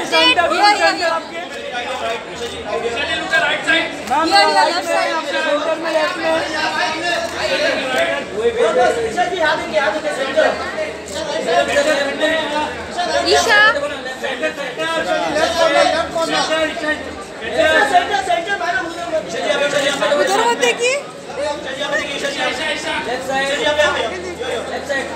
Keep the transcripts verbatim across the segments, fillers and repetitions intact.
centre ये centre आपके ma'am left side centre में लेफ्ट में ईशा जी यहां देखिए यहां देखिए centre Isha centre left corner centre centre madam उधर मत देखिए left side left side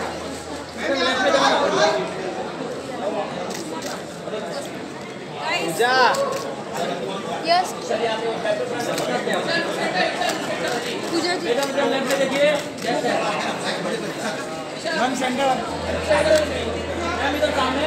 Pooja yes Pooja ji left में देखिए मैम सेंटर मैम इधर सामने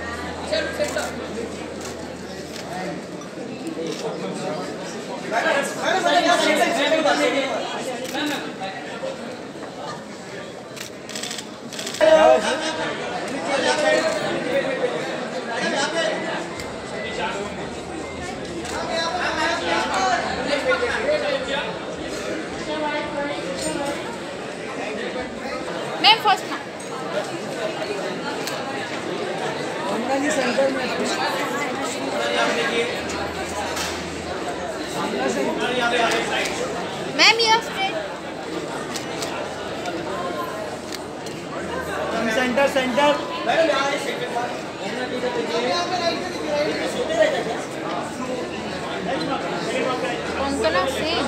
मैम फर्स्ट ना जी सेंटर में मैम ये स्ट्रेट सेंटर सेंटर कौन सेम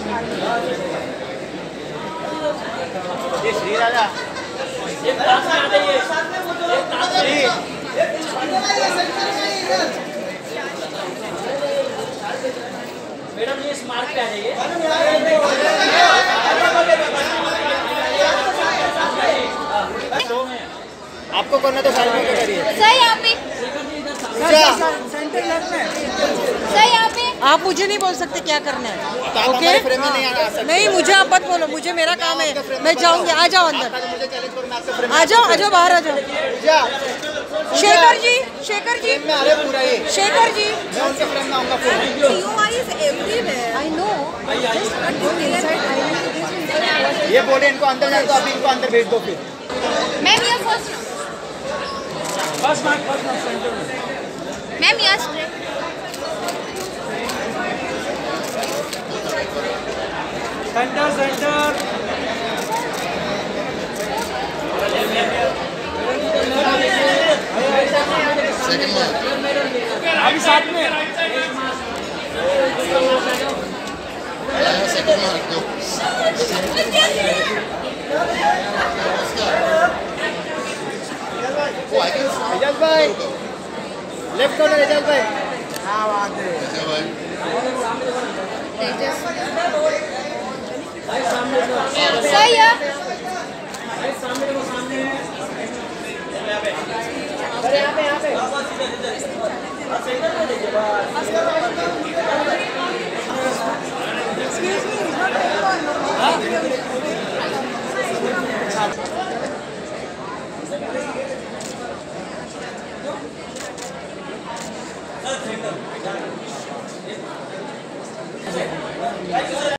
ये श्री राजा ये पास में आ जाइए श्री मैडम ये स्मार्ट पे आ जाइए आपको करना तो साइड में करिए सही यहाँ पे सेंटर लेफ्ट में सही यहाँ पे आप मुझे नहीं बोल सकते क्या करना है ओके फ्रेम में नहीं आना सकते नहीं मुझे आप मत बोलो मुझे मेरा काम है मैं जाऊंगी आ जाओ अंदर आ जाओ आ जाओ बाहर आ जाओ शेखर जी शेखर जी में आ रहे पूरा ये शेखर जी मैं उनके फ्रेम में आऊंगा पूरा आई नो ये बोले इनको अंदर जाने तो अभी इनको अंदर भेज दो फिर मैम ये फर्स्ट बस मार्क बस मार्क सेंटर में मैम ये स्ट्रेट सेंटर सेंटर अभी साथ में एजाज भाई लेफ्ट कॉर्नर एजाज भाई हाँ बात है सही है सामने वो सामने है अरे यहाँ पे यहाँ पे सेंटर में देखिए बस